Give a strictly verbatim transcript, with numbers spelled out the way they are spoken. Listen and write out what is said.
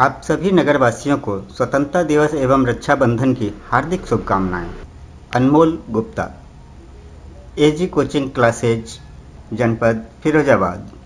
आप सभी नगरवासियों को स्वतंत्रता दिवस एवं रक्षाबंधन की हार्दिक शुभकामनाएं। अनमोल गुप्ता, एजी कोचिंग क्लासेज, जनपद फिरोजाबाद।